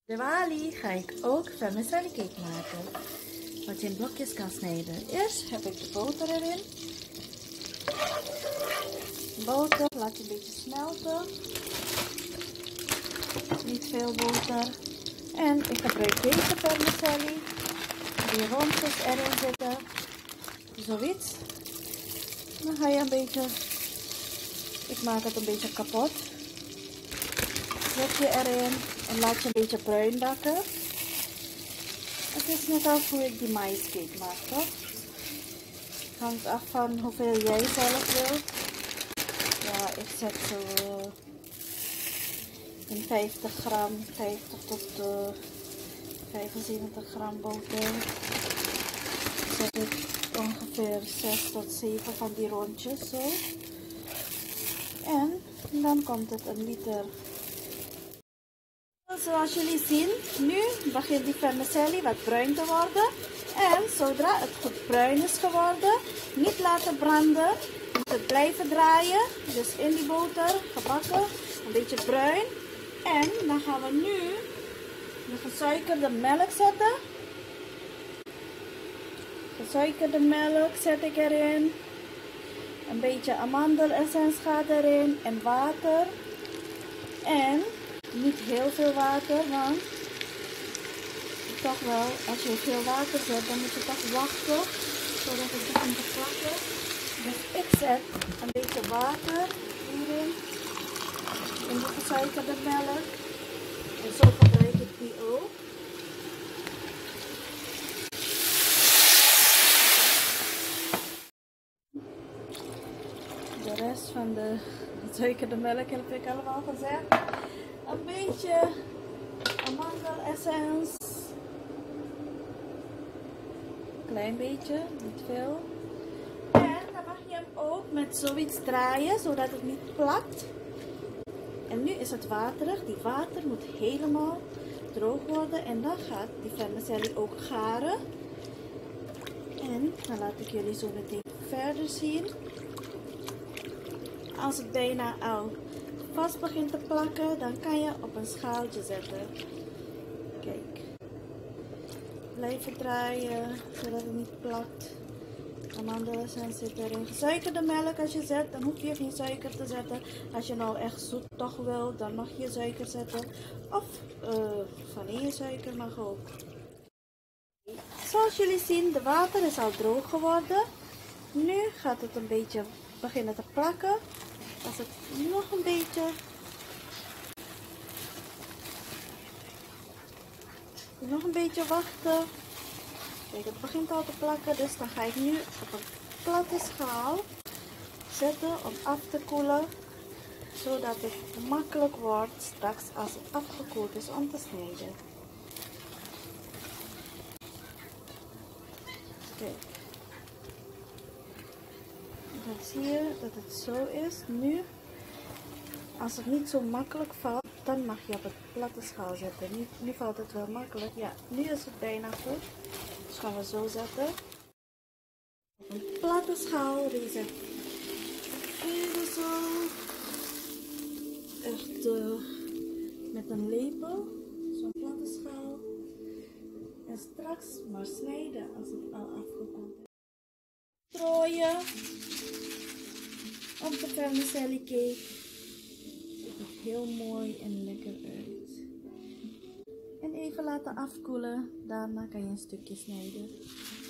De Wali ga ik ook vermicelli cake maken, wat je in blokjes kan snijden. Eerst heb ik de boter erin. Boter laat je een beetje smelten. Niet veel boter. En ik gebruik deze vermicelli. Die rondjes erin zitten. Zoiets. Dan ga je een beetje, ik maak het een beetje kapot. Zet je erin en laat je een beetje bruin bakken. Het is net als hoe ik die maïscake maak, toch? Het hangt af van hoeveel jij zelf wilt. Ja, ik zet zo in 50 gram, 50 tot 75 gram boter. Zet ik ongeveer 6 tot 7 van die rondjes zo. En dan komt het een liter. Zoals jullie zien, nu begint die vermicelli wat bruin te worden. En zodra het goed bruin is geworden, niet laten branden. Je moet het blijven draaien. Dus in die boter gebakken, een beetje bruin. En dan gaan we nu de gesuikerde melk zetten. Gesuikerde melk zet ik erin. Een beetje amandelessence gaat erin en water. En niet heel veel water, want toch wel, als je veel water zet, dan moet je toch wachten zodat het begint te plakken. Dus ik zet een beetje water hierin, in de gesuikerde melk. En zo gebruik ik die ook. De rest van de gesuikerde melk heb ik allemaal gezet. Een beetje amandelessence. Klein beetje, niet veel. En dan mag je hem ook met zoiets draaien, zodat het niet plakt. En nu is het waterig. Die water moet helemaal droog worden. En dan gaat die vermicelli ook garen. En dan laat ik jullie zo meteen verder zien. Als het bijna al vast begint te plakken, dan kan je op een schaaltje zetten. Kijk. Blijven draaien, zodat het niet plakt. Amandelessence zit erin. Gesuikerde melk als je zet, dan hoef je geen suiker te zetten. Als je nou echt zoet toch wil, dan mag je suiker zetten. Of vanillesuiker mag ook. Zoals jullie zien, de water is al droog geworden. Nu gaat het een beetje beginnen te plakken. Als het nog een beetje. Nog een beetje wachten. Kijk, het begint al te plakken, dus dan ga ik nu op een platte schaal zetten om af te koelen, zodat het makkelijk wordt straks als het afgekoeld is om te snijden. Kijk, dan zie je dat het zo is. Nu, als het niet zo makkelijk valt, dan mag je op het platte schaal zetten. Nu valt het wel makkelijk. Ja, nu is het bijna goed. Dus gaan we zo zetten. Op een platte schaal deze. Even zo. Echt met een lepel. Zo'n platte schaal. En straks maar snijden als het al afgekoeld is. Strooien op de vermicelli cake. Ziet er heel mooi en lekker uit. En even laten afkoelen. Daarna kan je een stukje snijden.